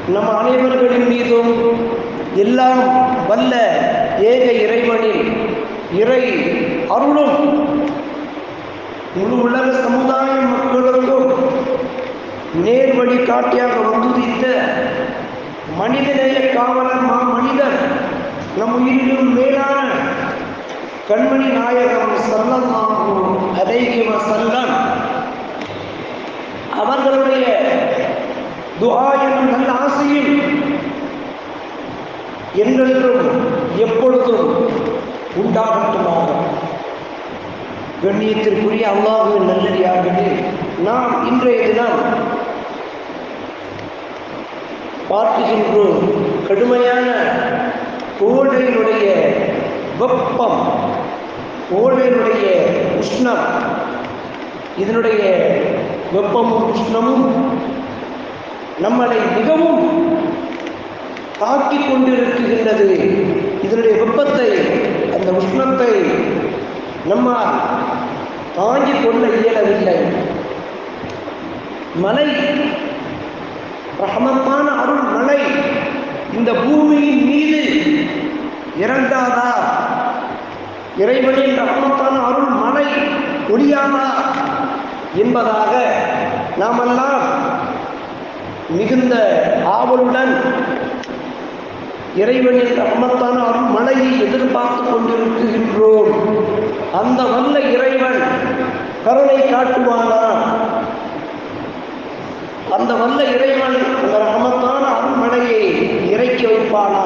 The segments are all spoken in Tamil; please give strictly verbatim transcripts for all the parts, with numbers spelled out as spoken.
நம் அனைவர்களின் மீதும் எல்லாம் வல்ல ஏக இறைவனின் இறை அருளும் முழு உலக சமுதாய மக்களுக்கும் நேர்வழி காட்டியாக வந்துதித்த மனிதநேய காவலர் மா மனிதர் நம் உயிரிலும் மேலான கண்மணி நாயகம் ஸல்லல்லாஹு அலைஹி வஸல்லம் அவர்களுடைய துஆ எனும் நல்ல ஆசையில் என்றென்றும் எப்பொழுதும் உண்டாகட்டுமாக. கண்ணியத்திற்குரிய அல்லாஹ்வின் நல்லடியார்களே, நாம் இன்றைய தினம் பார்க்கின்றோம் கடுமையான கோடையினுடைய வெப்பம், கோடையினுடைய உஷ்ணம். இதனுடைய வெப்பமும் உஷ்ணமும் நம்மளை மிகவும் தாக்கிக் கொண்டிருக்கின்றது. இதனுடைய வெப்பத்தை, அந்த உஷ்ணத்தை நம்மால் தாங்கிக் கொள்ள இயலவில்லை. மழை, ரஹ்மத்தான அருள் மழை இந்த பூமியின் மீது இறங்காதா? இறைவனின் ரஹ்மத்தான அருள் மழை ஒழியாதா என்பதாக நாமெல்லாம் மிகுந்த ஆவலுடன் இறைவனின் ரஹ்மத்தான அருள் மழையை எதிர்பார்த்து கொண்டிருக்கின்றோம். அந்த வல்ல இறைவன் கருணை காட்டுவானா? அந்த வல்ல இறைவன் அந்த ரஹ்மத்தான அருள் மழையை இறக்கி வைப்பானா?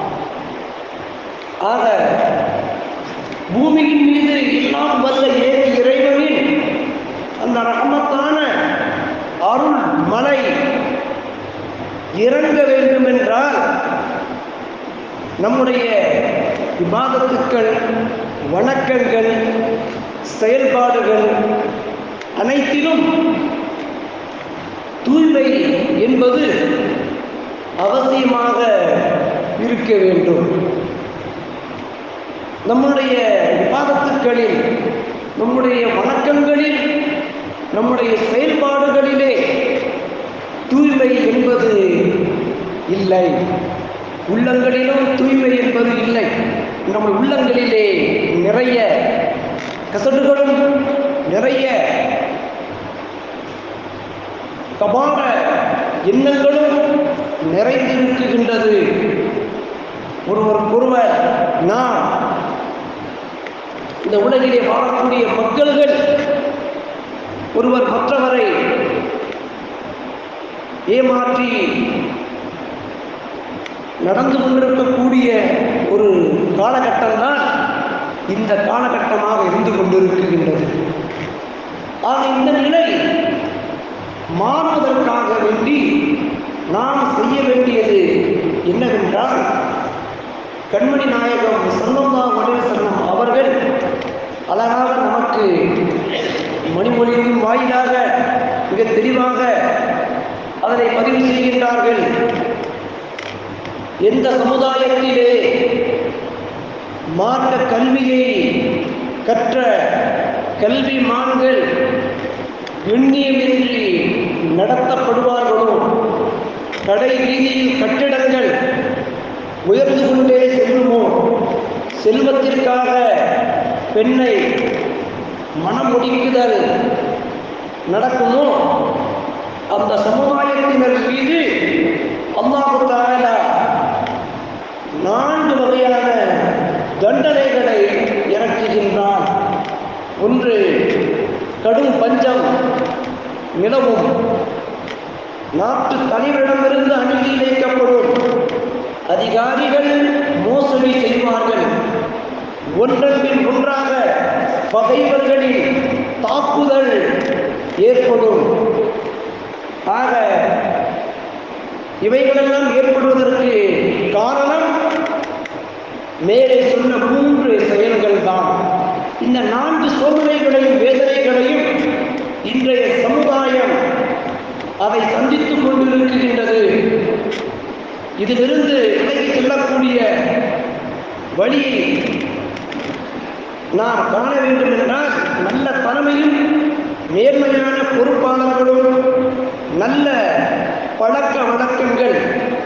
ஆக பூமியின் மீது எல்லாம் வல்ல ஏக இறைவனின் அந்த ரஹ்மத்தான அருள் மழை இறங்க வேண்டும் என்றால் நம்முடைய இபாதத்துக்கள், வணக்கங்கள், செயல்பாடுகள் அனைத்திலும் தூய்மை என்பது அவசியமாக இருக்க வேண்டும். நம்முடைய இபாதத்துக்களில், நம்முடைய வணக்கங்களில், நம்முடைய செயல்பாடுகளிலே தூய்மை என்பது இல்லை. உள்ளங்களிலும் தூய்மை என்பது இல்லை. நம்ம உள்ளங்களிலே நிறைய கசடுகளும் நிறைய கபாட எண்ணங்களும் நிறைந்திருக்கின்றது. ஒருவருக்கொருவர் நாம் இந்த உலகிலே வாழக்கூடிய மக்கள்கள் ஒருவர் மற்றவரை ஏமாற்றி நடந்து கொண்டிருக்கக்கூடிய ஒரு காலகட்டம் தான் இந்த காலகட்டமாக இருந்து கொண்டிருக்கின்றது. ஆக இந்த நிலை மாறுவதற்காக வேண்டி நாம் செய்ய வேண்டியது என்னவென்றால், கண்மணி நாயகம் ஸல்லல்லாஹு அலைஹி வஸல்லம் அவர்கள் அழகாக நமக்கு மணிமொழியின் வாயிலாக மிக தெளிவாக அதனை பதிவு செய்கின்றார்கள். எந்த சமுதாயத்திலே மார்க்க கல்வியை கற்ற கல்விமான்கள் எண்ணியமின்றி நடத்தப்படுவார்களோ, கடை வீதியில் கட்டிடங்கள் உயர்ந்து கொண்டே செல்லுமோ, செல்வத்திற்காக பெண்ணை மனமுடிக்குதல் நடக்குமோ, அந்த சமுதாயத்தினர் மீது அல்லாஹ் தஆலா நான்கு வகையான தண்டனைகளை இறக்குகின்றான். ஒன்று, கடும் பஞ்சம் நிலவும், நாட்டு தலைவரிடமிருந்து அநீதி இழைக்கப்படும், அதிகாரிகள் மோசடி செய்வார்கள், ஒன்றன் பின் ஒன்றாக பகைவர்களின் தாக்குதல் ஏற்படும். ஆக இவைகளெல்லாம் ஏற்படுவதற்கு காரணம் மேலே சொன்ன மூன்று செயல்கள் தான். இந்த நான்கு சோதனைகளையும் வேதனைகளையும் இன்றைய சமுதாயம் அதை சந்தித்துக் கொண்டிருக்கின்றது. இதிலிருந்து விலகி செல்லக்கூடிய வழியை நாம் காண வேண்டும் என்றால், நல்ல தலைமையும் நேர்மையான பொறுப்பாளர்களும் நல்ல பழக்க வழக்கங்கள்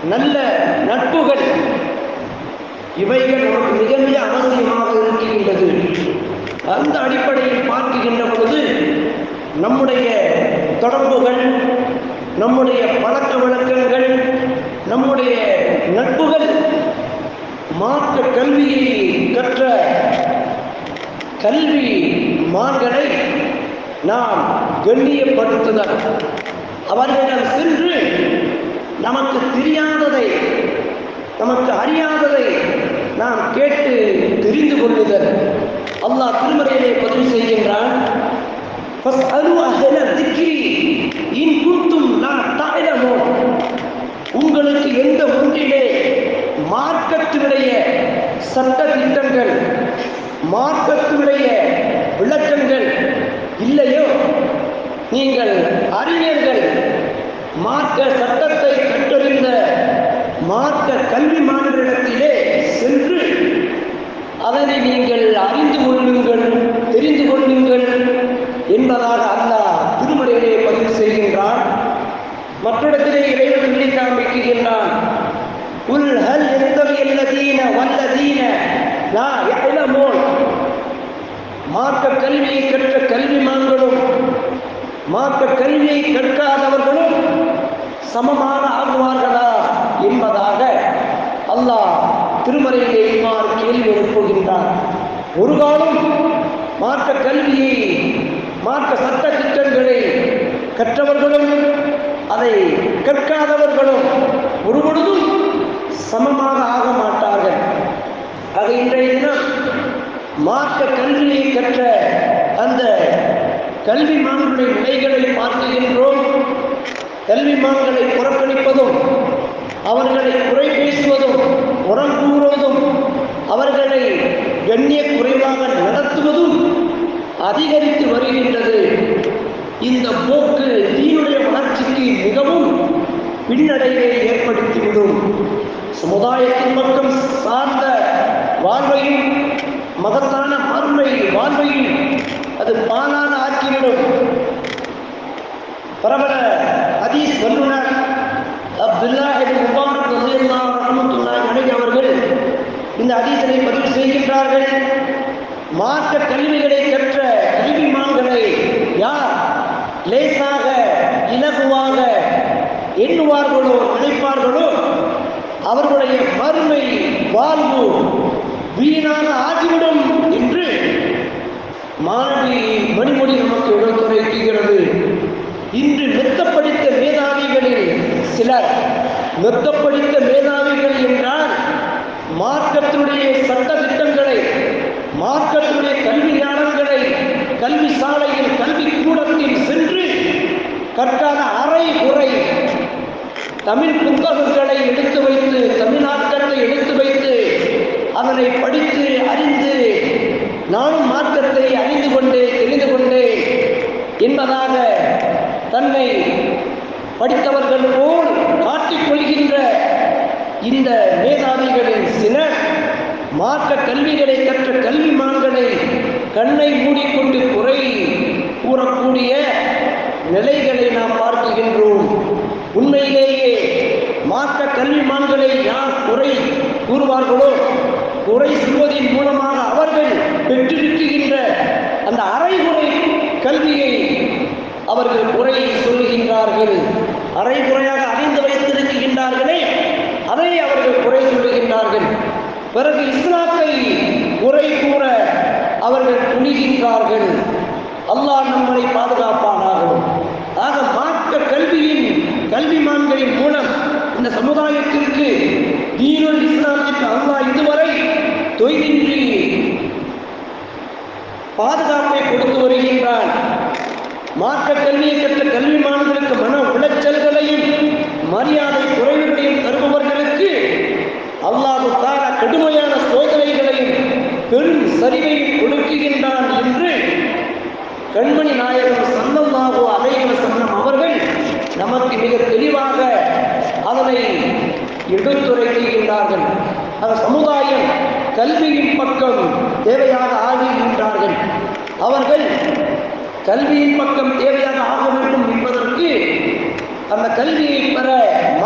நல்ல நட்புகள், இவைகள் நமக்கு மிக மிக அவசியமாக இருக்கின்றது. அந்த அடிப்படையில் பார்க்கின்ற பொழுது நம்முடைய தொடர்புகள், நம்முடைய பழக்க வழக்கங்கள், நம்முடைய நட்புகள் மார்க்க கல்வியை கற்ற கல்வி மான்களை நாம் கண்ணியப்படுத்துதல், அவர்களிடம் சென்று நமக்கு தெரியாததை, நமக்கு அறியாததை நாம் கேட்டு தெரிந்து கொள்ளுதல். அல்லாஹ் திருமறையிலே பதிவு செய்கின்றான், உங்களுக்கு எந்த ஒன்றிலே மார்க்கத்தினுடைய சட்ட திட்டங்கள், மார்க்கத்தினுடைய விளக்கங்கள் இல்லையோ, நீங்கள் அறிஞர்கள், மார்க்க சட்டத்தை கற்றறிந்த மார்க்க கல்விமான்களிடத்திலே சென்று அதனை நீங்கள் அறிந்து கொள்ளுங்கள், தெரிந்து கொள்ளுங்கள் என்பதாக அல்லாஹ் திருமறையிலே பதிவு செய்கின்றான். மற்றிடத்திலே இறைவன் சொல்லி காண்பிக்கின்றான், குல் ஹல் யஸ்தவில் லதீன வல்லதீன லா யஅலமூன். மார்க்க கல்வியை கற்ற கல்விமான்களும் மார்க்க கல்வியை கற்காதவர்களும் சமமாக ஆகுவார்களா என்பதாக அல்லாஹ் திருமறையிலே இவ்வாறு கேள்வி எழுப்புகின்றார். ஒரு காலம் மார்க்க கல்வியை, மார்க்க சட்ட திட்டங்களை கற்றவர்களும் அதை கற்காதவர்களும் ஒரு பொழுதும் சமமாக ஆக மாட்டார்கள். ஆக இன்றைய தினம் மார்க்க கல்வியை கற்ற அந்த கல்விமான்களுடைய நிலைகளை பார்க்கின்றோம். கல்விமான்களை புறக்கணிப்பதும், அவர்களை குறை பேசுவதும், புறம் கூறுவதும், அவர்களை கண்ணிய குறைவாக நடத்துவதும் அதிகரித்து வருகின்றது. இந்த போக்கு தீனுடைய வளர்ச்சிக்கு மிகவும் பின்னடைவை ஏற்படுத்திவிடும். சமுதாயத்தின் பக்கம் சார்ந்த வாழ்வையும் மகத்தான மறுமை வாழ்வையும் அது பாலான ஆக்கிவிடும். பிரபல ஹதீஸ் வல்லுநர் அப்துல்லாஹ் இப்னு முபாரக் ரலியல்லாஹு ரஹ்மத்துல்லாஹி அலைஹி அவர்கள் இந்த ஹதீஸை பதிவு செய்கின்றார்கள். மார்க்க கல்விகளை கற்ற கல்விமான்களை யார் லேசாக இலகுவாக எண்ணுவார்களோ, நினைப்பார்களோ, அவர்களுடைய மறுமை வாழ்வு வீணாக ஆகிவிடும் என்று மாணவி மணிமொழி நமக்கு எடுத்துரைக்கிறது. இன்று மெத்தப்படித்த மேதாவிகளில் சிலர், மெத்தப்படித்த மேதாவிகள் என்றால் மார்க்கத்தினுடைய சட்ட திட்டங்களை, மார்க்கத்தினுடைய கல்வியாளர்களை கல்வி சாலையில், கல்வி கூடத்தில் சென்று கற்காத அரை குறை தமிழ் புத்தகங்களை எடுத்து வைத்து, தமிழ்நாட்டத்தை எடுத்து வைத்து அதனை படித்து அறிந்து நானும் மார்க்கத்தை அறிந்து கொண்டே தெரிந்து கொண்டே என்பதாக தன்னை படித்தவர்கள் போல் காட்டிக்கொள்கின்ற இந்த மேதாவிகளின் சிலர் மார்க்க கல்விகளை கற்ற கல்விமான்களை கண்ணை மூடிக்கொண்டு குறை கூறக்கூடிய நிலைகளை நாம் பார்க்கின்றோம். உண்மையிலேயே மார்க்க கல்விமான்களை யார் குறை கூறுவார்களோ, குறை சொல்வதன் மூலமாக அவர்கள் பெற்றிருக்கின்ற அந்த அரைகுறை கல்வியை அவர்கள் குறை சொல்லுகின்றார்கள். அரைகுறையாக அறிந்து வைத்திருக்கின்றார்களே, அதை அவர்கள் குறை சொல்லுகின்றார்கள். பிறகு இஸ்லாத்தை குறை கூற அவர்கள் துணிகின்றார்கள். அல்லாஹ் நம்மளை பாதுகாப்பானார்கள். ஆக மார்க்க கல்வியின் கல்விமான்களின் மூலம் இந்த சமுதாயத்திற்கு, தீனுல் இஸ்லாமிற்கு அல்லாஹ் இதுவரை தொய்வின்றி பாதுகாப்பை கொடுத்து வருகின்றான். மார்க்க கல்வியை கற்ற கல்விமான்களுக்கு மன உளைச்சல்களையும் மரியாதை குறைவுகளையும் தருபவர்களுக்கு அல்லாஹ் தஆலா கடுமையான சோதனைகளையும் பெரும் சரிவையும் கொடுக்குகின்றான் என்று கண்மணி நாயகம் ஸல்லல்லாஹு அலைஹி வஸல்லம் அவர்கள் நமக்கு மிக தெளிவாக அதனை எடுத்துரைக்கின்றார்கள். அந்த சமுதாயம் கல்வியின் பக்கம் தேவையாக ஆகின்றார்கள். அவர்கள் கல்வியின் பக்கம் தேவையாக ஆக வேண்டும் என்பதற்கு அந்த கல்வியை பெற மார்க்க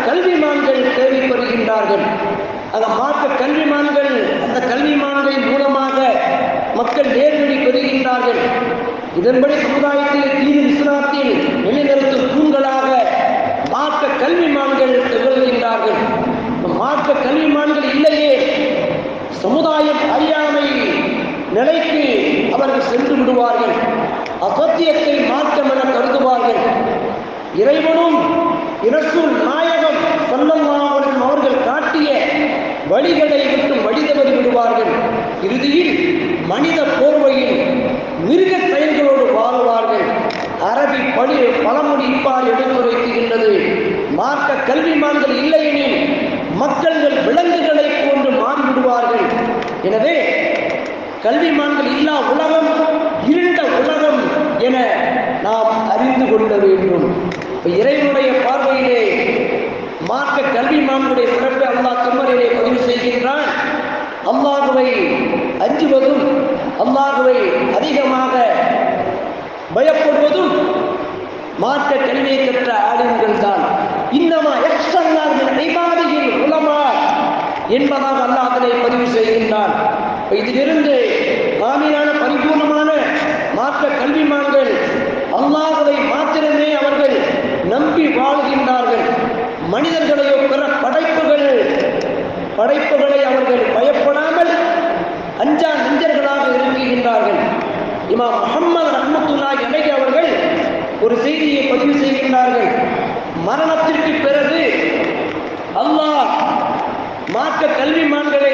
கல்விமான்கள் தேவை பெறுகின்றார்கள். அந்த மார்க்க கல்விமான்கள் அந்த கல்விமான்களின் மூலமாக மக்கள் நேர்வழி பெறுகின்றார்கள். இதன்படி சமுதாயத்தில் தீன் இஸ்லாத்தில் நிலைநிறுத்தும் தூண்களாக மார்க்க கல்விமான்கள் திகழ்கின்றார்கள். மார்க்க கல்விமான்கள் இல்லையே சமுதாயம் அறியாமை நிலைக்கு அவர்கள் சென்று விடுவார்கள். அசத்தியத்தை மாற்றம் என கருதுவார்கள். இறைவனும் இரசூல் நாயகம் ஸல்லல்லாஹு அலைஹி வஸல்லம் அவர்கள் காட்டிய வழிகளை விட்டு வழி தவறி விடுவார்கள். இறுதியில் மனித போர்வையில் மிருக செயல்களோடு வாழ்வார்கள். அரபி பழி பழமொழி இவ்வாறு எடுத்துரைக்கின்றது: மார்க்க கல்விமான்கள் இல்லையெனில் மக்கள்கள் விலங்குகளை போன்று மாறிவிடுவார்கள். எனவே கல்விமான்கள் இல்லா உலகம் இருண்ட உலகம் என நாம் அறிந்து கொள்ள வேண்டும். இறைவனுடைய பார்வையிலே மார்க்க கல்விமான்களுடைய சிறப்பை அல்லாஹ் திருமறையிலே பதிவு செய்கின்றான். அல்லாஹ்வை அஞ்சுவதும் அல்லாஹ்வை அதிகமாக பயப்படுவதும் மார்க்க கல்வியை கற்ற ஆளுங்கள் தான். இன்னமா எக்ஸல்லாஹின் இபாதில் உலமா என்பதாக அல்லாஹ் அதனை பதிவு செய்கின்றான். இதிலிருந்து காமியான பரிபூர்ணமான மார்க்க கல்விமான்கள் அல்லாஹ்வை மாத்திரமே அவர்கள் நம்பி வாழ்கின்றார்கள். மனிதர்களையோ பிற படைப்புகள் படைப்புகளை அவர்கள் பயப்படாமல் அஞ்சா நெஞ்சர்களாக இருக்கின்றார்கள். இமாம் முஹம்மது ரஹ்மத்துல்லாஹி அலைஹி அவர்கள் ஒரு செய்தியை பதிவு செய்கின்றார்கள். மரணத்திற்கு பிறகு அல்லாஹ் மார்க்க கல்விமான்களை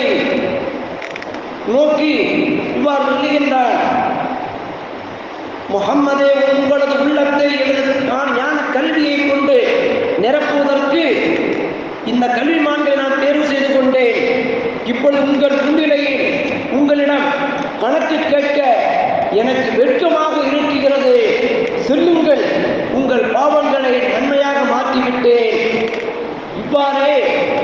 நோக்கி இவ்வாறு சொல்லுகின்றார்: முஹம்மதே, உங்களது உள்ளத்தை எனது நான் ஞான கல்வியை கொண்டு நிரப்புவதற்கு இந்த கல்விமான்களை நான் தேர்வு செய்து கொண்டேன். இப்பொழுது உங்கள் முன்னிலையில் உங்களிடம் கணக்கு கேட்க எனக்கு வெட்கமாக இருக்கிறது. செல்லுங்கள், உங்கள் பாவங்களை நன்மையாக மாற்றிவிட்டேன். இவ்வாறே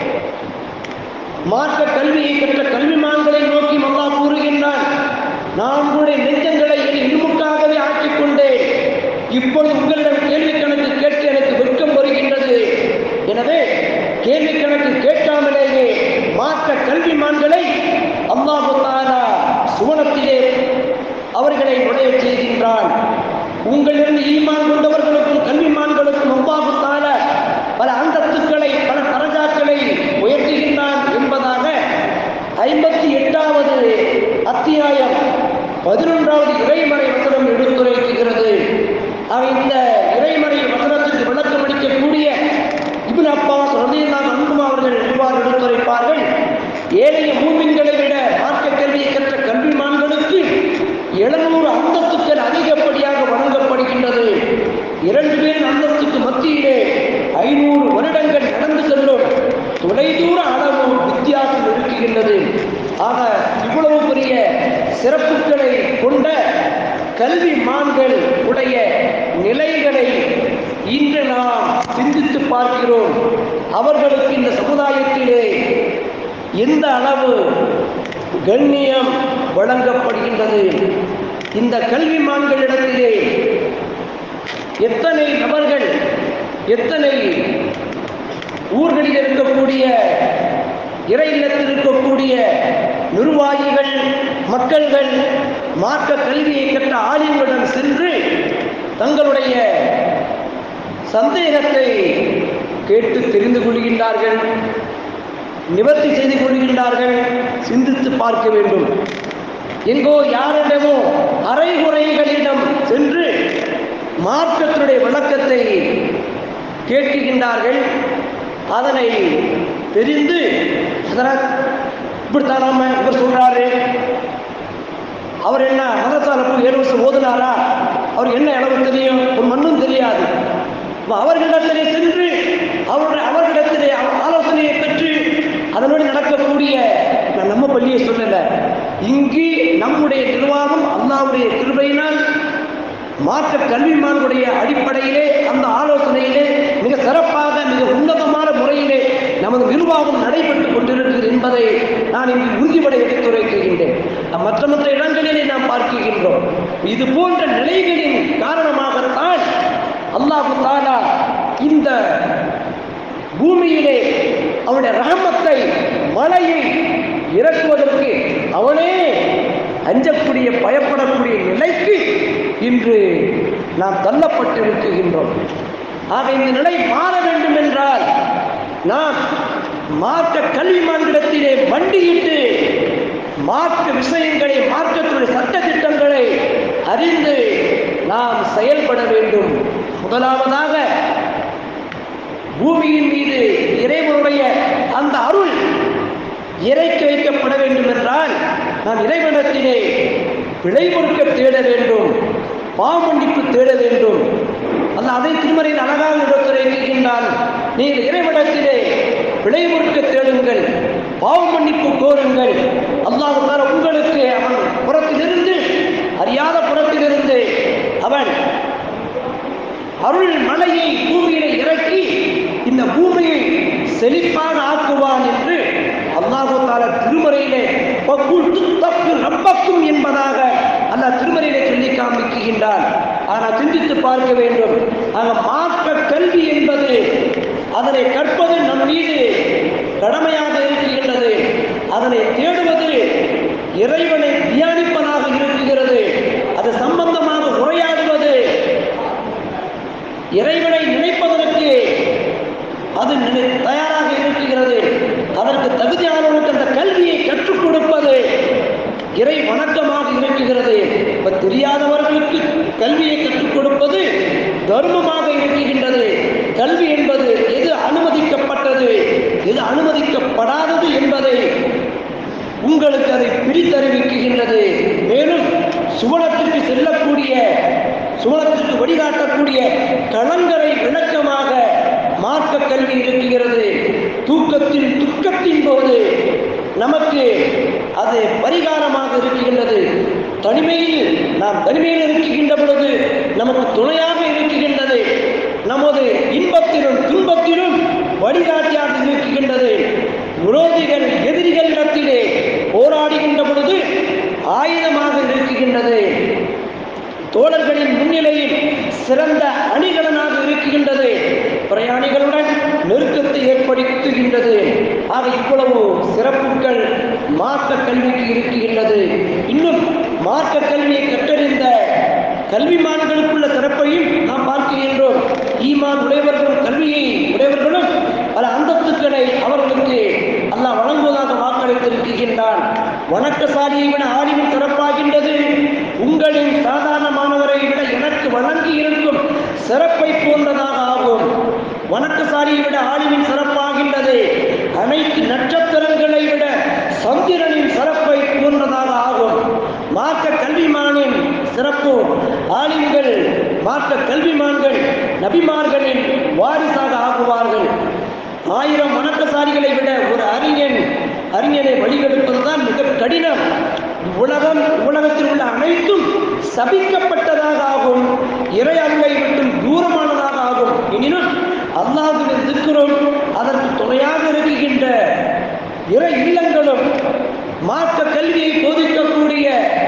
மார்க்க கல்வியை கற்ற கல்விமான்களை நோக்கி அல்லாஹ் கூறுகின்றான்: நான் உங்களுடைய நெஞ்சங்களை என் இருமுக்காகவே ஆக்கிக் கொண்டேன். இப்பொழுது உங்களிடம் கேள்வி கணக்கு கேட்க எனக்கு வெட்கம் வருகின்றது. எனவே கேள்வி கணக்கு கேட்காமலேயே மார்க்க கல்விமான்களை அல்லாஹ் தஆலா சுவனத்திலே அவர்களை நுழைய செய்கின்றான். உங்களிலிருந்து ஈமான் கொண்டவர்களுக்கும் கல்விமான்களுக்கும் அல்லாஹ் தஆலா பல அந்தஸ்துக்களை பல தரஜாக்களை உயர்த்துகின்றான் என்பதாக ஐம்பத்தி எட்டாவது அத்தியாயம் பதினொன்றாவது இறைமறை வசனம் எடுத்துரைக்கிறது. இந்த இறைமறை வசனத்திற்கு விளக்கம் அளிக்கக்கூடிய இப்னு அப்பாஸ் ரலியல்லாஹு அன்ஹு அவர்கள் இவ்வாறு எடுத்துரைப்பார்கள்: ஏழைய மூமின்களை விட மார்க்க கல்வியை கற்ற கல்விமான்களுக்கு எழுநூறு அந்தஸ்துக்கள் அதிகப்படியாக வழங்கப்படுகின்றது. இரண்டு பேரின் அந்தஸ்துக்கு மத்தியிலே ஐநூறு வருடங்கள் நடந்து செல்லும் தொலைதூர அளவு வித்தியாசம் இருக்குகின்றது. ஆக இவ்வளவு பெரிய சிறப்புகளை கொண்ட கல்விமான்கள் உடைய நிலைகளை இன்று நாம் சிந்தித்து பார்க்கிறோம். அவர்களுக்கு இந்த சமுதாயத்திலே எந்த அளவு கண்ணியம் வழங்கப்படுகின்றது? இந்த கல்விமான்களிடத்திலே எத்தனை நபர்கள், எத்தனை ஊர்களில் இருக்கக்கூடிய இறை இல்லத்தில் இருக்கக்கூடிய நிர்வாகிகள், மக்கள்கள் மார்க்க கல்வியை கற்ற ஆலிம்களிடம் சென்று தங்களுடைய சந்தேகத்தை கேட்டு தெரிந்து கொள்கின்றார்கள், நிவர்த்தி செய்து கொள்கின்றார்கள். சிந்தித்து பார்க்க வேண்டும். எங்கோ யாரிடமோ அரைகுறைகளிடம் சென்று மார்க்கத்தினுடைய விளக்கத்தை கேட்கின்றார்கள். அதனை தெரிந்து அதனால் இப்படித்தான் நாம இவர் சொல்றாரு, அவர் என்ன மதத்தால போய் ஏழு வருஷம் ஓதுனாரா, அவர் என்ன அளவு தெரியும், ஒரு மண்ணும் தெரியாது. அவர்களிடத்திலே சென்று அவருடைய அவர்களிடத்திலே ஆலோசனையை பெற்று அதனோடு நடக்கக்கூடிய, நான் நம்ம பள்ளியை சொல்லல, இங்கு நம்முடைய நிர்வாகம் அல்லாஹ்வுடைய கிருபையினால் மாற்ற கல்விமான்களுடைய அடிப்படையிலே அந்த ஆலோசனையிலே மிக சிறப்பாக மிக உன்னதமான முறையிலே நமது நிர்வாகம் நடைபெற்றுக் கொண்டிருக்கிறது என்பதை நான் இங்கு உறுதிபட எடுத்துரைக்கின்றேன். மற்ற மற்ற இடங்களிலே நாம் பார்க்கின்றோம். இது போன்ற நிலைகளின் காரணமாகத்தான் அல்லாஹ் தஆலா இந்த பூமியிலே அவனுடைய ரஹமத்தை மழையை இறக்குவதற்கு அவனே அஞ்சக்கூடிய பயப்படக்கூடிய நிலைக்கு இன்று நாம் தள்ளப்பட்டிருக்கின்றோம். ஆக இந்த நிலை மாற வேண்டும் என்றால் நாம் மார்க்க கல்விமான்களிடத்திலே மண்டியிட்டு மார்க்க விஷயங்களை, மார்க்கத்துடைய சட்ட திட்டங்களை அறிந்து நாம் செயல்பட வேண்டும். முதலாவதாக பூமியின் மீது இறைவனுடைய அந்த அருள் இறைக்க வைக்கப்பட வேண்டும் என்றால் நாம் இறைவனிடத்திலே பிழை பொறுக்க தேட வேண்டும், பாவமன்னிப்பு தேட வேண்டும். அல்ல அதை திருமறையில் அழகாக எடுத்துரைக்கின்றான். நீங்கள் இறைவனிடத்திலே பிழை பொறுக்க தேடுங்கள், பாவ மன்னிப்பு கோருங்கள். அல்லாஹ் தஆலா உங்களுக்கு அவன் புறத்திலிருந்து, அறியாத புறத்திலிருந்து அவன் அருள் மலையை பூமியிலே இறக்கி இந்த பூமியை செழிப்பாக ஆக்குவான் என்று அல்லாஹ் தஆலா திருமறையிலே ரப்பக்கும் என்பதாக அல்லாஹ் திருமறையிலே சொல்லி காண்பிக்கின்றான். ஆனால் சிந்தித்து பார்க்க வேண்டும். ஆக மார்க்க கல்வி என்பது அதனை கற்பது நம் மீது கடமையாக இருக்கின்றது. அதனை தேடுவது இறைவனை தியானிப்பதாக இருக்குகிறது. அது சம்பந்தமாக உரையாடுவது இறைவனை நினைப்பதற்கு அது தயாராக இருக்கிறது. அதற்கு தகுதியானவர்களுக்கு அந்த கல்வியை கற்றுக் கொடுப்பது இறை வணக்கமாக இருக்குகிறது. இப்ப தெரியாதவர்களுக்கு கல்வியை கற்றுக் கொடுப்பது தர்மமாக இருக்கின்றது. கல்வி என்பது எது அனுமதிக்கப்பட்டது, எது அனுமதிக்கப்படாதது என்பதை உங்களுக்கு அதை பிரித்தறிவிக்கின்றது. மேலும் சுவனத்திற்கு செல்லக்கூடிய, சுவனத்திற்கு வழிகாட்டக்கூடிய களங்கரை விளக்கமாக மார்க்க கல்வி இருக்கிறது. தூக்கத்தின் துக்கத்தின் போது நமக்கு அது பரிகாரமாக இருக்கின்றது. தனிமையில் நாம் தனிமையில் இருக்கின்ற பொழுது நமக்கு துணையாக இருக்கின்றது. நமது இன்பத்திலும் துன்பத்திலும் வழிகாட்டியாக இருக்கின்றது. விரோதிகள் எதிரிகளிடத்திலே போராடுகின்ற பொழுது ஆயுதமாக இருக்கின்றது. தோழர்களின் முன்னிலையில் சிறந்த அணிகலனாக இருக்கின்றது. பிரயாணிகளுடன் நெருக்கத்தை ஏற்படுத்துகின்றது. ஆக இவ்வளவு சிறப்புகள் மார்க்க கல்விக்கு இருக்கின்றது. இன்னும் மார்க்க கல்வியை கற்றறிந்த கல்விமான்களுக்குள்ள சிறப்பையும் நாம் பார்க்கின்றோம். ஈமான் உடையவர்களும் கல்வியை உடையவர்களும் பல அந்தஸ்துக்களை அவர்களுக்கு அல்லாஹ் வழங்குவதாக வாக்களித்திருக்கின்றான். வணக்கசாலியை விட ஆலிமின் சிறப்பாகின்றது. உங்களின் சாதாரணமானவரை விட எனக்கு வழங்கி இருக்கும் சிறப்பை போன்றதாக ஆகும். வணக்கசாலியை விட ஆலிமின் சிறப்பாகின்றது. அனைத்து நட்சத்திரங்களை விட சந்திரனின் சிறப்பை போன்றதாக ஆகும். மார்க்க கல்விமானின் சிறப்பு ஆலிம்கள், மார்க்க கல்விமான்கள் நபிமார்களின் வாரிசாக ஆகுவார்கள். ஆயிரம் வணக்கசாலிகளை விட ஒரு அறிஞன் அறிஞனை வழிகெடுப்பதுதான் மிக கடினம். உலகம் உலகத்தில் உள்ள அனைத்தும் சபிக்கப்பட்டதாக ஆகும். இறை அருளை விட்டும் தூரமானதாக ஆகும். எனினும் அல்லாஹ்வின் திக்ரும் அதற்கு துணையாக இருக்கின்ற இறை இல்லங்களும் மார்க்க கல்வியை போதிக்கக்கூடிய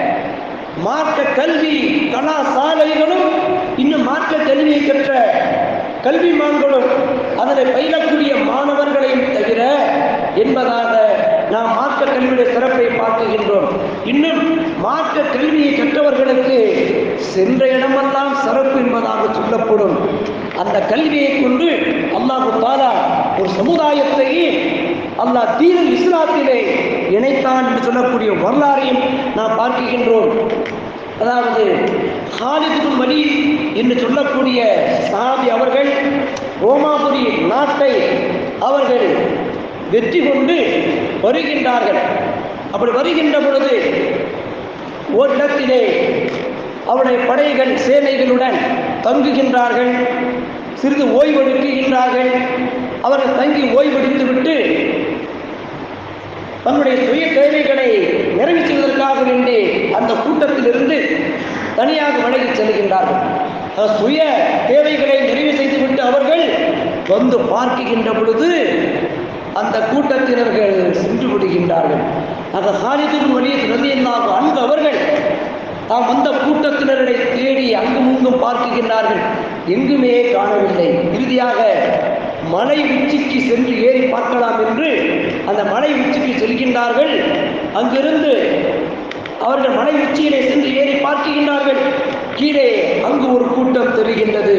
மார்க்க கல்வி கலாசாலைகளும் இன்னும் மார்க்க கல்வியை கற்ற கல்விமான்களும் அதனை பயிலக்கூடிய மாணவர்களையும் தவிர என்பதாக நாம் மார்க்க கல்வியுடைய சிறப்பை பார்க்கின்றோம். இன்னும் மார்க்க கல்வியை கற்றவர்களுக்கு சென்ற இடமெல்லாம் சிறப்பு என்பதாக சொல்லப்படும். அந்த கல்வியை கொண்டு அல்லாஹ் தஆலா ஒரு சமுதாயத்தையே அல்லாஹ் தீனுல் இஸ்லாத்திலே இணைத்தான் என்று சொல்லக்கூடிய வரலாறையும் நாம் பார்க்கின்றோம். அதாவது காலித் பின் வலீத் என்று சொல்லக்கூடிய சஹாபி அவர்கள் ரோமாபுரி நாட்டை அவர்கள் வெற்றி கொண்டு வருகின்றார்கள். அப்படி வருகின்ற பொழுது ஓரிடத்திலே அவருடைய படைகள் சேனைகளுடன் தங்குகின்றார்கள். சிறிது ஓய்வெடுக்கின்றார்கள். அவர்கள் தங்கி ஓய்வெடுத்து விட்டு தன்னுடைய சுய தேவைகளை நிறைவேற்றுவதற்காக வேண்டி அந்த கூட்டத்திலிருந்து தனியாக விலகி செல்கின்றார்கள். சுய தேவைகளை நிறைவு செய்துவிட்டு அவர்கள் வந்து பார்க்கின்ற பொழுது அந்த கூட்டத்தினர்கள் சென்று விடுகின்றார்கள். அந்த காலித் பின் வலீத் ரலியல்லாஹு அன்ஹு அவர்கள் தாம் அந்த கூட்டத்தினரை தேடி அங்கும் இங்கும் பார்க்கின்றார்கள். எங்குமே காணவில்லை. இறுதியாக மலை உச்சிக்கு சென்று ஏறி பார்க்கலாம் என்று அந்த மலை உச்சிக்கு செல்கின்றார்கள். அங்கிருந்து அவர்கள் மலை உச்சியிலே சென்று ஏறி பார்க்கின்றார்கள். கீழே அங்கு ஒரு கூட்டம் தெரிகின்றது.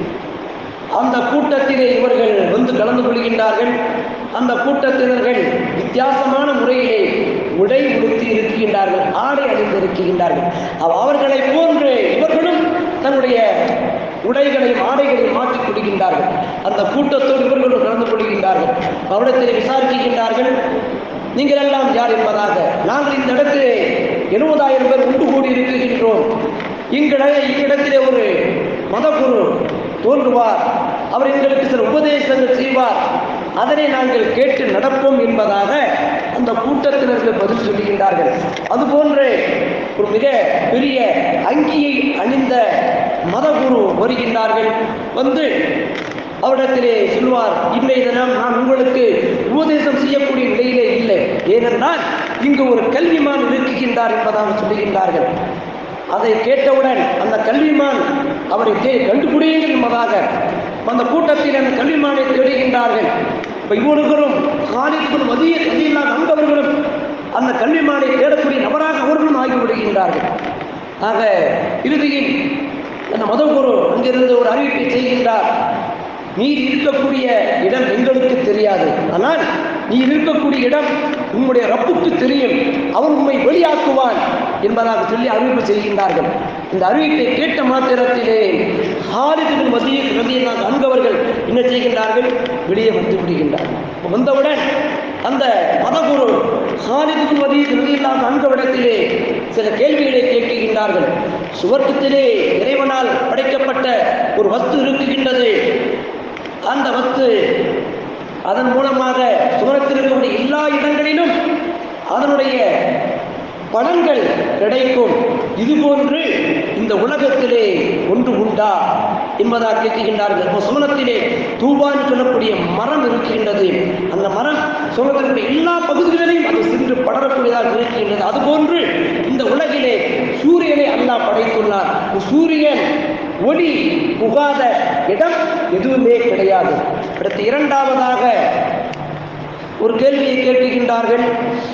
அந்த கூட்டத்திலே இவர்கள் வந்து கலந்து கொள்கின்றார்கள். அந்த கூட்டத்தினர்கள் வித்தியாசமான முறையிலே உடை உடுத்தி இருக்கின்றார்கள், ஆடை அணிந்திருக்கின்றார்கள். அவர்களை போன்று இவர்களும் தன்னுடைய உடைகளையும் ஆடைகளையும் மாற்றிக் கொள்கின்றார்கள். அந்த கூட்டத்தோடு இவர்களும் கலந்து கொள்கின்றார்கள். அவரிடத்தில் விசாரிக்கின்றார்கள், நீங்கள் எல்லாம் யார் என்பதாக. நாங்கள் இந்த இடத்திலே எழுபதாயிரம் பேர் ஒன்று கூடி இருக்கின்றோம். இங்கிட இவ்விடத்திலே ஒரு மதகுரு தோன்றுவார், அவர் எங்களுக்கு சில உபதேசங்கள் செய்வார், அதனை நாங்கள் கேட்டு நடப்போம் என்பதாக அந்த கூட்டத்தினர்கள் பதில் சொல்லுகின்றார்கள். அதுபோன்று ஒரு மிக பெரிய அங்கியை அணிந்த மதகுரு வருகின்றார்கள். வந்து அவரிடத்திலே சொல்வார், இன்றைய தினம் நான் உங்களுக்கு உபதேசம் செய்யக்கூடிய நிலையிலே இல்லை, ஏனென்றால் இங்கு ஒரு கல்விமான் இருக்குகின்றார் என்பதாக சொல்லுகின்றார்கள். அதை கேட்டவுடன் அந்த கல்விமான் அவரை தே கண்டுபிடியுங்கள் என்பதாக அந்த கூட்டத்தில் அந்த கல்விமானை தேடுகின்றார்கள். இப்போ இவர்களும் காலித் மதிய மதியில்லா நண்பர்களும் அந்த கல்விமானை தேடக்கூடிய நபராக அவர்களும் ஆகிவிடுகின்றார்கள். ஆக இறுதியில் அந்த மதகுரு அங்கிருந்து ஒரு அறிவிப்பை செய்கின்றார், நீர் இருக்கக்கூடிய இடம் எங்களுக்கு தெரியாது, ஆனால் நீ இருக்கக்கூடிய இடம் உம்முடைய ரப்புக்கு தெரியும், அவன் உண்மை வெளியாக்குவான் என்பதாக சொல்லி அறிவிப்பு செய்கின்றார்கள். இந்த அறிவிப்பை கேட்ட மாத்திரத்திலே ஹாலித் மதிய ரலியல்லாஹு அன்ஹு அன்பவர்கள் என்ன செய்கின்றார்கள், வெளியே வந்து விடுகின்றார்கள். வந்தவுடன் அந்த மதகுரு ஹாலித் மதிய ரலியல்லாஹு அன்ஹு அன்பவிடத்திலே சில கேள்விகளை கேட்கின்றார்கள். சுவர்க்கத்திலே இறைவனால் படைக்கப்பட்ட ஒரு வஸ்து இருக்குகின்றது, அந்த வஸ்து அதன் மூலமாக சுவரத்தில் இருக்கக்கூடிய எல்லா இடங்களிலும் அதனுடைய பலன்கள் கிடைக்கும், இதுபோன்று இந்த உலகத்திலே ஒன்று உண்டா என்பதாக கேட்கின்றார்கள். இப்போ சுவனத்திலே தூபான்னு சொல்லக்கூடிய மரம் இருக்கின்றது, அந்த மரம் சுவனத்தினுடைய எல்லா பகுதிகளிலையும் அது சென்று படரக்கூடியதாக இருக்கின்றது. அதுபோன்று இந்த உலகிலே சூரியனை அல்லாஹ் படைத்துள்ளார். சூரியன் ஒளி புகாத இடம் எதுவுமே கிடையாது. அடுத்து இரண்டாவதாக ஒரு கேள்வியை கேட்கின்றார்கள்,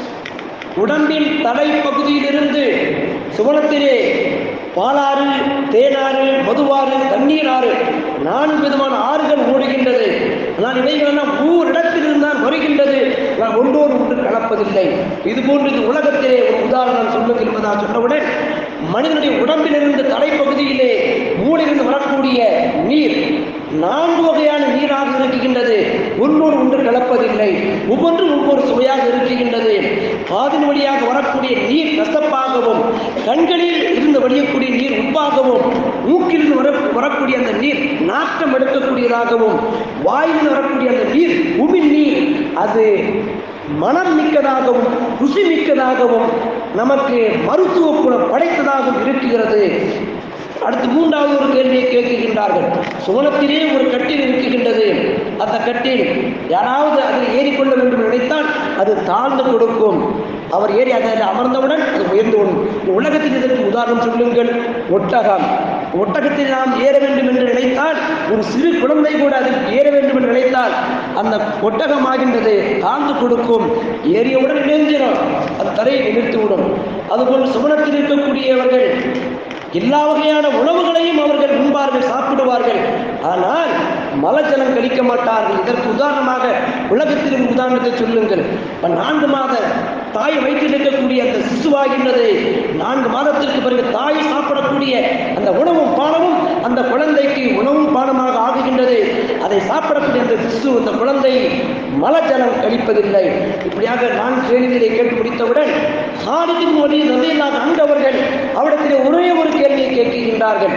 உடம்பின் தலைப்பகுதியிலிருந்து சுவனத்திலே பாலாறு, தேனாறு, மதுவாறு, தண்ணீர் ஆறு, நான்கு விதமான ஆறுகள் ஓடுகின்றது. ஆனால் இவைகளெல்லாம் ஓரிடத்திலிருந்து தான் வருகின்றது, ஒன்றோடு ஒன்று கலப்பதில்லை. இதுபோன்று இந்த உலகத்திலே ஒரு உதாரணம் சொல்லுங்கள் என்பதாக சொன்னவுடன் மனிதனுடைய உடம்பிலிருந்து தலைப்பகுதியிலே மூலிலிருந்து வரக்கூடிய நீர் நான்கு வகையான நீராக இருக்கின்றது, ஒன்றோடு ஒன்று கலப்பதில்லை, ஒவ்வொன்றும் ஒவ்வொரு சுவையாக இருக்கின்றது. காதின் வழியாக வரக்கூடிய நீர் கசப்பாகவும், கண்களில் இருந்து வடியக்கூடிய நீர் உப்பாகவும், மூக்கிலிருந்து வர வரக்கூடிய அந்த நீர் நாட்டம் எடுக்கக்கூடியதாகவும், வாயிலிருந்து வரக்கூடிய அந்த நீர் உமிழ் நீர் அது மனம் மிக்கதாகவும் ருசி மிக்கதாகவும் நமக்கு மருத்துவ குணம் படைத்ததாகவும் இருக்கிறது. அடுத்து மூன்றாவது ஒரு கேள்வியை கேட்கின்றார்கள், சுவனத்திலே ஒரு கட்டில் இருக்குகின்றது, அந்த கட்டில் யாராவது அதில் ஏறிக்கொள்ள வேண்டும் நினைத்தால் அது தாழ்ந்து கொடுக்கும், அவர் ஏறி அதில் அமர்ந்தவுடன் அது உயர்ந்து கொள்ளும். உலகத்தில் இதற்கு உதாரணம் சொல்லுங்கள், ஒட்டகம். ஒட்டகத்தில் நாம் ஏற வேண்டும் என்று நினைத்தால், ஒரு சிறு குழந்தை கூட அதில் ஏற வேண்டும் என்று நினைத்தால் அந்த ஒட்டகம் ஆகின்றது, தாழ்ந்து கொடுக்கும், ஏறியவுடன் இணைஞ்சிடும், அது தரையை நிறுத்திவிடும். அதுபோல் சுவனத்தில் இருக்கக்கூடியவர்கள் எல்லா வகையான உணவுகளையும் அவர்கள் உண்பார்கள், சாப்பிடுவார்கள், ஆனால் மலஜலம் கழிக்க மாட்டார்கள். இதற்கு உதாரணமாக உலகத்தில் உதாரணத்தை சொல்லுங்கள். இப்போ நான்கு மாத தாய் வயிற்றில் இருக்கக்கூடிய அந்த சிசுவாகின்றது, நான்கு மாதத்திற்கு பிறகு தாய் சாப்பிடக்கூடிய அந்த உணவும் பானமும் அந்த குழந்தைக்கு உணவும் பானமாக ஆகுகின்றது. அதை சாப்பிடக்கூடிய அந்த சிசு, அந்த குழந்தை மலஜலம் கழிப்பதில்லை. இப்படியாக நான் கேள்வியை கேட்டு முடித்தவுடன் ஹாலித் மதிய ரலியல்லாஹு அன்ஹு அவர்கள் அவரிடத்திலே ஒரே ஒரு கேள்வியை கேட்கின்றார்கள்,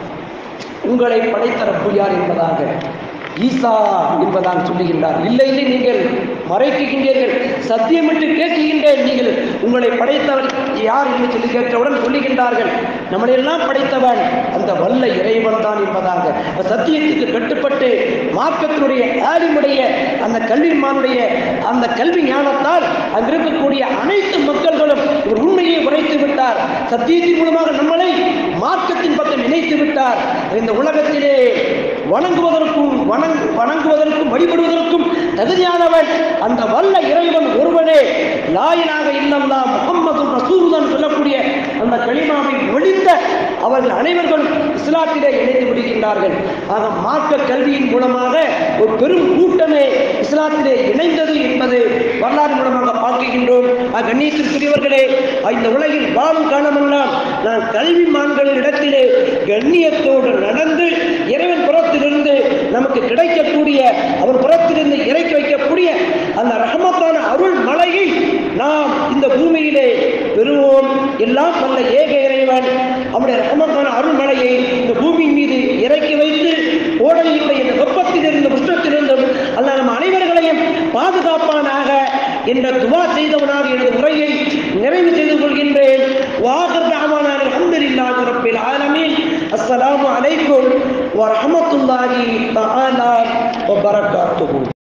உங்களை படைத்த ரப்பு யார் என்பதாக. ஈசா என்பதாக சொல்லுகின்றார். இல்லை இல்லை, நீங்கள் மறைக்குகின்றீர்கள், சத்தியமிட்டு கேட்கின்றேன், நீங்கள் உங்களை படைத்தவர் யார் என்று சொல்லி கேட்டவுடன் சொல்லுகின்றார்கள், நம்மளையெல்லாம் படைத்தவன் அந்த வல்ல இறைவன் தான் என்பதாக. சத்தியத்துக்கு கட்டுப்பட்டு மார்க்கத்தினுடைய ஆலிமுடைய அந்த கல்விமானுடைய அந்த கல்வி ஞானத்தால் அங்கிருக்கக்கூடிய அனைத்து மக்கள்களும் ஒரு உண்மையை உரைத்து விட்டார். சத்தியத்தின் மூலமாக நம்மளை மார்க்கத்தின் பக்கம் இணைத்து விட்டார். இந்த உலகத்திலே வணங்குவதற்கும் வணங்கு வணங்குவதற்கும் வழிபடுவதற்கும் தகுதியானவன் அந்த வல்ல இறைவன் ஒருவனே. லா இலாஹ இல்லல்லாஹ் முஹம்மது ரசூலுல்லாஹ் சொல்லக்கூடிய அந்த கலிமாவை ஒழிந்த அவர்கள் அனைவர்களும் இஸ்லாத்திலே இணைந்து விடுகின்றார்கள். ஆக மார்க்க கல்வியின் மூலமாக ஒரு பெரும் கூட்டமே இஸ்லாத்திலே இணைந்தது என்பது வரலாறு மூலமாக பார்க்கின்றோம். கண்ணியத்திற்குரியவர்களே, இந்த உலகில் வாழும் காலமெல்லாம் நான் கல்விமான்களின் இடத்திலே கண்ணியத்தோடு நடந்து இறைவன் புறத்திலிருந்து நமக்கு கிடைக்கக்கூடிய அவர் புறத்திலிருந்து இறக்கி வைக்கக்கூடிய அந்த ரஹமத்தான அருள் மலையை நாம் இந்த பூமியிலே பெறுவோம். எல்லாம் வல்ல ஏக இறைவன் அவருடைய ரஹமத்தான அருள் மலையை இந்த பூமியின் மீது இறக்கி வைத்து கோடையுடைய இந்த வெப்பத்திலிருந்து உஷ்ணத்திலிருந்தும் அல்லாஹ் நம் அனைவர்களையும் பாதுகாப்பானாக என்ற துவா செய்தவனாக எனது உரையை நிறைவு செய்து கொள்கின்றேன். வாஹிர் தஅவானா அல்ஹம்துலில்லாஹி ரப்பில் ஆலமீன். அஸ்ஸலாமு அலைக்கும் வ ரஹ்மத்துல்லாஹி தஆலா வ பரகாத்துஹு.